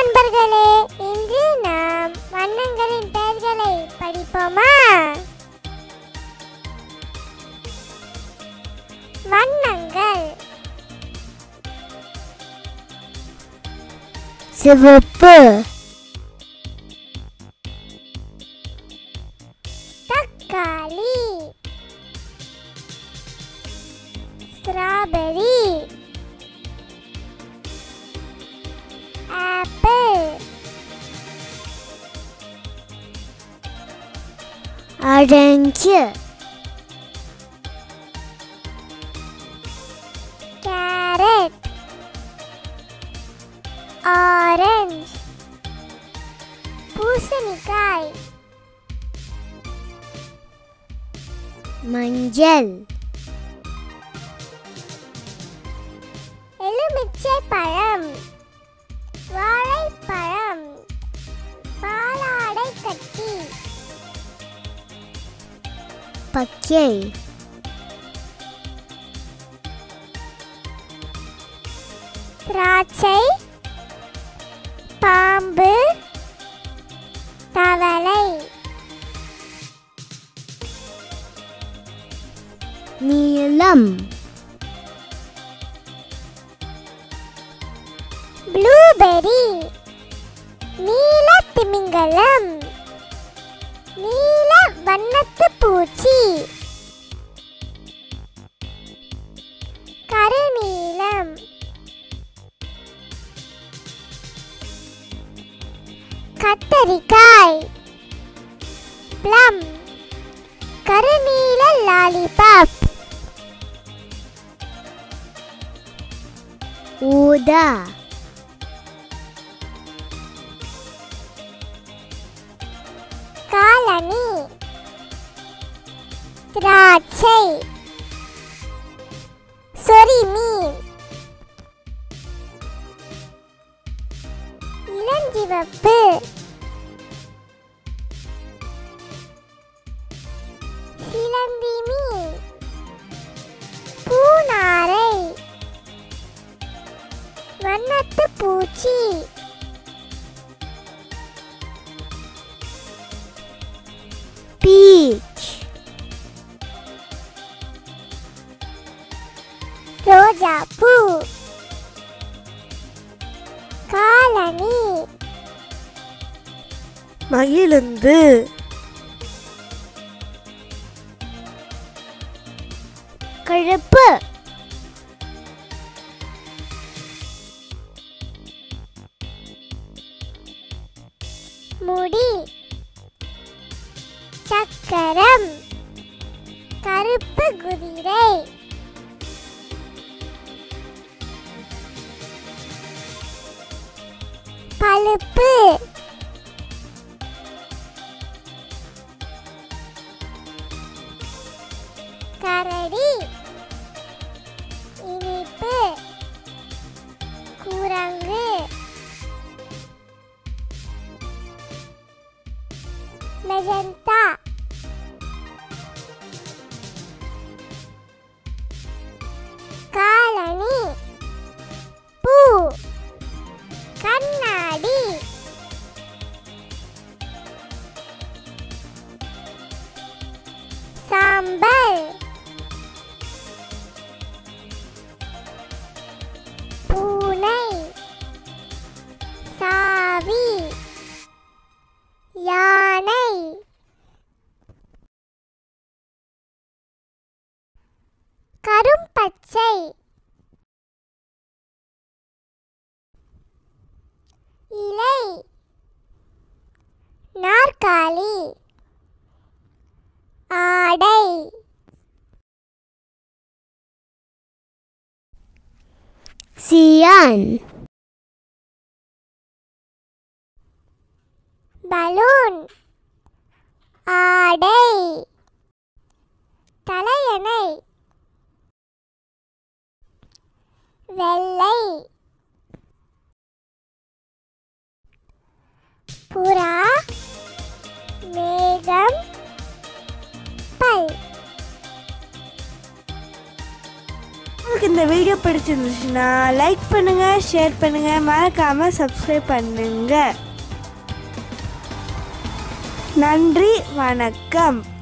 நண்பர்களே, இன்று நாம் வண்ணங்களின் பெயர்களை படிப்போமா? வண்ணங்கள்: சிவப்பு, தக்காளி, strawberry, apple, orange, carrot, orange, பூசணிக்காய், மஞ்சள், எலுமிச்சை பழம், வாழைப்பழம், பாலாடை கட்டி, பச்சை, திராட்சை, பாம்பு, தவளை, நீலம், ப்ளூபெர்ரி, நீல திமிங்கலம், நீல வண்ணத்து பூச்சி, கருநீலம், கத்தரிக்காய், ப்ளம், கருநீல லாலிபாப், ஊதா, காலனி, திராட்சை, சொரிமீன், இளஞ்சிவப்பு, சிலந்தி மீன், பூநாரை, வண்ணத்து பூச்சி, பீச், ரோஜாப்பூ, காலனி, மகிழுந்து, கருப்பு, முடி, சக்கரம், கருப்பு குதிரை, பழுப்பு, கரடி, இனிப்பு, குரங்கு, மெஜந்தா, காலனி, பூ, கண்ணாடி, சாம்பல், பூனை, சாவி, யானை, கரும்பச்சை, இலை, நாற்காலி, ஆடை, சியான், பலூன், ஆடை, தலையணை, வெள்ளை, புறா, மேகம், பல், உங்களுக்கு இந்த வீடியோ பிடிச்சிருந்துச்சுன்னா லைக் பண்ணுங்கள், ஷேர் பண்ணுங்கள், மறக்காமல் சப்ஸ்கிரைப் பண்ணுங்கள். நன்றி, வணக்கம்.